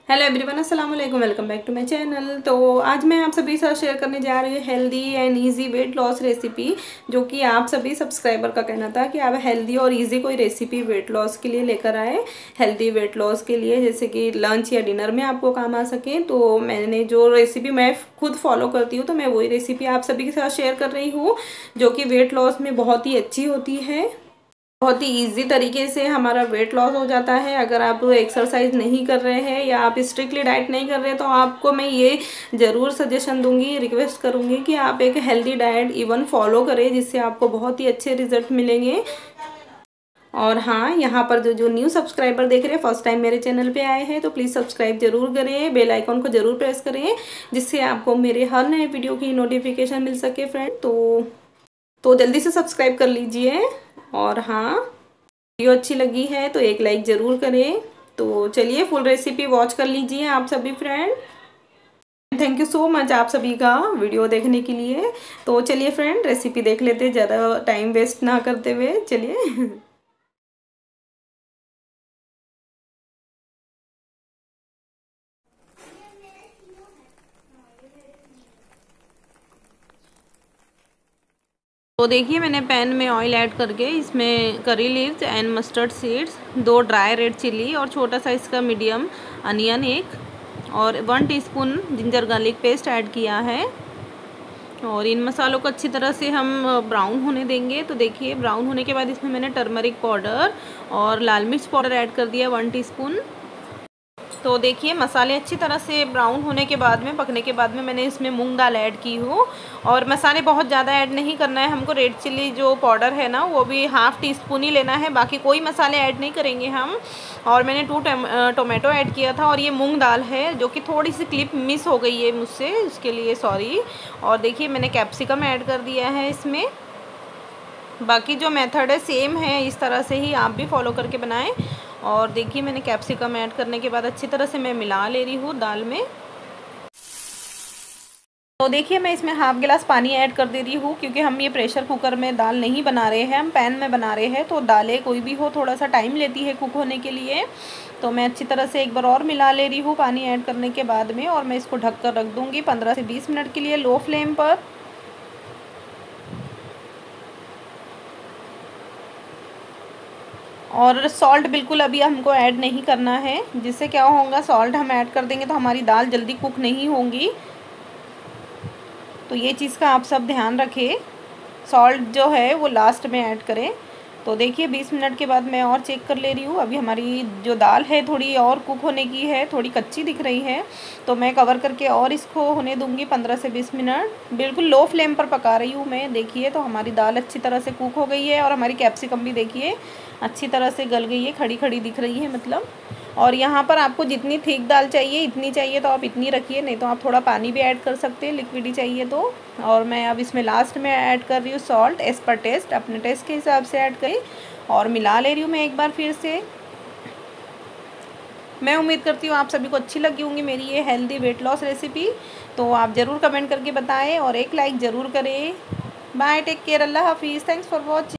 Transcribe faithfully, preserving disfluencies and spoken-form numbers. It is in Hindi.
हेलो एवरीवन, अस्सलाम वालेकुम। Welcome back to my channel. तो आज मैं आप सभी साथ शेयर करने जा रही हूँ healthy and easy weight loss recipe, जो कि आप सभी सब्सक्राइबर का कहना था कि आप हेल्दी और इजी कोई रेसिपी वेट लॉस के लिए लेकर आए। हेल्दी वेट लॉस के लिए, जैसे कि लंच या डिनर में आपको काम आ सके। तो मैंने जो रेसिपी मैं खुद फॉलो करती हूँ, तो मैं वही रेसिपी आप सभी के साथ शेयर कर रही हूँ, जो कि वेट लॉस में बहुत ही अच्छी होती है। बहुत ही इजी तरीके से हमारा वेट लॉस हो जाता है। अगर आप एक्सरसाइज नहीं कर रहे हैं या आप स्ट्रिक्टली डाइट नहीं कर रहे हैं, तो आपको मैं ये ज़रूर सजेशन दूंगी, रिक्वेस्ट करूंगी कि आप एक हेल्दी डाइट इवन फॉलो करें, जिससे आपको बहुत ही अच्छे रिजल्ट मिलेंगे। और हाँ, यहाँ पर जो जो न्यू सब्सक्राइबर देख रहे हैं, फर्स्ट टाइम मेरे चैनल पे आए हैं, तो प्लीज़ सब्सक्राइब जरूर करें, बेल आइकॉन को जरूर प्रेस करें, जिससे आपको मेरे हर नए वीडियो की नोटिफिकेशन मिल सके फ्रेंड। तो तो जल्दी से सब्सक्राइब कर लीजिए। और हाँ, वीडियो अच्छी लगी है तो एक लाइक ज़रूर करें। तो चलिए फुल रेसिपी वॉच कर लीजिए आप सभी friend. Thank you so much आप सभी का वीडियो देखने के लिए। तो चलिए फ्रेंड, रेसिपी देख लेते हैं, ज़्यादा टाइम वेस्ट ना करते हुए। चलिए। तो देखिए, मैंने पैन में ऑयल ऐड करके इसमें curry leaves and mustard seeds, दो ड्राई रेड चिली और छोटा साइज का मीडियम अनियन एक, और one teaspoon ginger garlic paste add किया है। और इन मसालों को अच्छी तरह से हम ब्राउन होने देंगे। तो देखिए, ब्राउन होने के बाद इसमें मैंने टर्मरिक पाउडर और लाल मिर्च पाउडर ऐड कर दिया वन टीस्पून। तो देखिए, मसाले अच्छी तरह से ब्राउन होने के बाद में, पकने के बाद में, मैंने इसमें मूंग दाल ऐड की हूँ। और मसाले बहुत ज़्यादा ऐड नहीं करना है हमको। रेड चिल्ली जो पाउडर है ना, वो भी हाफ़ टी स्पून ही लेना है, बाकी कोई मसाले ऐड नहीं करेंगे हम। और मैंने टू टोमेटो ऐड किया था। और ये मूंग दाल है, जो कि थोड़ी सी क्लिप मिस हो गई है मुझसे, उसके लिए सॉरी। और देखिए, मैंने कैप्सिकम ऐड कर दिया है इसमें। बाकी जो मेथड है सेम है, इस तरह से ही आप भी फॉलो करके बनाएं। और देखिए, मैंने कैप्सिकम ऐड करने के बाद अच्छी तरह से मैं मिला ले रही हूँ दाल में। तो देखिए, मैं इसमें हाफ गिलास पानी ऐड कर दे रही हूँ, क्योंकि हम ये प्रेशर कुकर में दाल नहीं बना रहे हैं, हम पैन में बना रहे हैं। तो दालें कोई भी हो, थोड़ा सा टाइम लेती है कुक होने के लिए। तो मैं अच्छी तरह से एक बार और मिला ले रही हूँ पानी ऐड करने के बाद में। और मैं इसको ढक कर रख दूँगी पंद्रह से बीस मिनट के लिए लो फ्लेम पर। और सॉल्ट बिल्कुल अभी हमको ऐड नहीं करना है, जिससे क्या होगा, सॉल्ट हम ऐड कर देंगे तो हमारी दाल जल्दी कुक नहीं होंगी। तो ये चीज़ का आप सब ध्यान रखें, सॉल्ट जो है वो लास्ट में ऐड करें। तो देखिए, बीस मिनट के बाद मैं और चेक कर ले रही हूँ। अभी हमारी जो दाल है थोड़ी और कुक होने की है, थोड़ी कच्ची दिख रही है। तो मैं कवर करके और इसको होने दूँगी पंद्रह से बीस मिनट। बिल्कुल लो फ्लेम पर पका रही हूँ मैं। देखिए, तो हमारी दाल अच्छी तरह से कुक हो गई है। और हमारी कैप्सिकम भी देखिए अच्छी तरह से गल गई है, खड़ी खड़ी दिख रही है मतलब। और यहाँ पर आपको जितनी थिक दाल चाहिए, इतनी चाहिए तो आप इतनी रखिए, नहीं तो आप थोड़ा पानी भी ऐड कर सकते हैं, लिक्विडी चाहिए तो। और मैं अब इसमें लास्ट में ऐड कर रही हूँ सॉल्ट एज़ पर टेस्ट, अपने टेस्ट के हिसाब से ऐड करें। और मिला ले रही हूँ मैं एक बार फिर से। मैं उम्मीद करती हूँ आप सभी को अच्छी लगी होंगी मेरी ये हेल्दी वेट लॉस रेसिपी। तो आप ज़रूर कमेंट करके बताएं और एक लाइक ज़रूर करें। बाय, टेक केयर, अल्लाह हाफिज़, थैंक्स फॉर वॉचिंग।